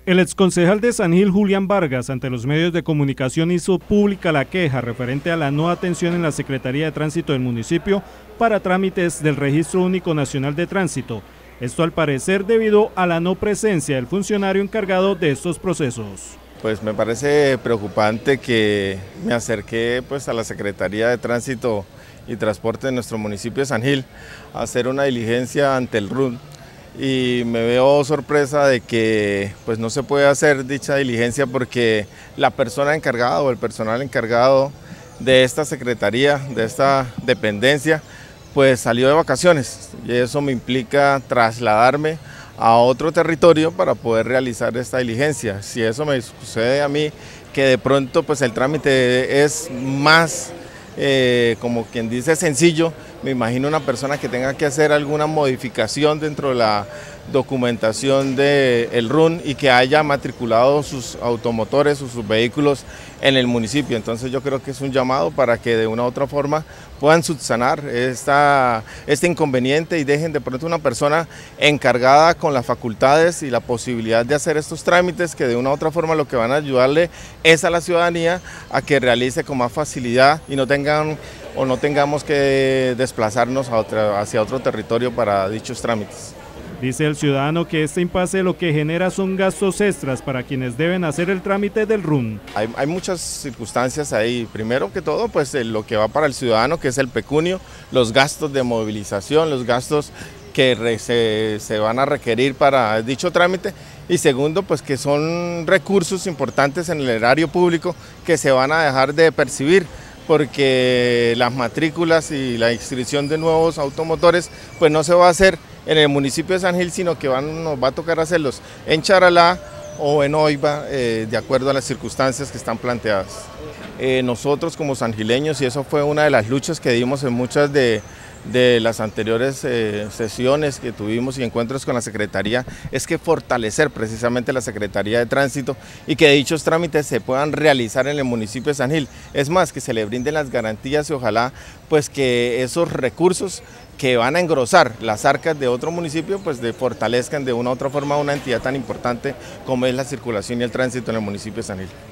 El exconcejal de San Gil, Julián Vargas, ante los medios de comunicación hizo pública la queja referente a la no atención en la Secretaría de Tránsito del municipio para trámites del Registro Único Nacional de Tránsito. Esto al parecer debido a la no presencia del funcionario encargado de estos procesos. Pues me parece preocupante que me acerqué a la Secretaría de Tránsito y Transporte de nuestro municipio de San Gil a hacer una diligencia ante el RUN. Y me veo sorpresa de que no se puede hacer dicha diligencia porque la persona encargada o el personal encargado de esta secretaría, de esta dependencia, salió de vacaciones y eso me implica trasladarme a otro territorio para poder realizar esta diligencia. Si eso me sucede a mí, que de pronto el trámite es más, como quien dice, sencillo, me imagino una persona que tenga que hacer alguna modificación dentro de la documentación del RUN y que haya matriculado sus automotores o sus vehículos en el municipio. Entonces yo creo que es un llamado para que de una u otra forma puedan subsanar este inconveniente y dejen de pronto una persona encargada con las facultades y la posibilidad de hacer estos trámites, que de una u otra forma lo que van a ayudarle es a la ciudadanía a que realice con más facilidad y no tengamos que desplazarnos hacia otro territorio para dichos trámites. Dice el ciudadano que este impasse lo que genera son gastos extras para quienes deben hacer el trámite del RUN. Hay muchas circunstancias ahí. Primero que todo, lo que va para el ciudadano, que es el pecunio, los gastos de movilización, los gastos que se van a requerir para dicho trámite. Y segundo, que son recursos importantes en el erario público que se van a dejar de percibir, porque las matrículas y la inscripción de nuevos automotores no se va a hacer en el municipio de San Gil, sino que nos va a tocar hacerlos en Charalá o en Oiva, de acuerdo a las circunstancias que están planteadas. Nosotros como sangileños, y eso fue una de las luchas que dimos en muchas de las anteriores sesiones que tuvimos y encuentros con la Secretaría, es que fortalecer precisamente la Secretaría de Tránsito y que dichos trámites se puedan realizar en el municipio de San Gil. Es más, que se le brinden las garantías y ojalá que esos recursos que van a engrosar las arcas de otro municipio, fortalezcan de una u otra forma una entidad tan importante como es la circulación y el tránsito en el municipio de San Gil.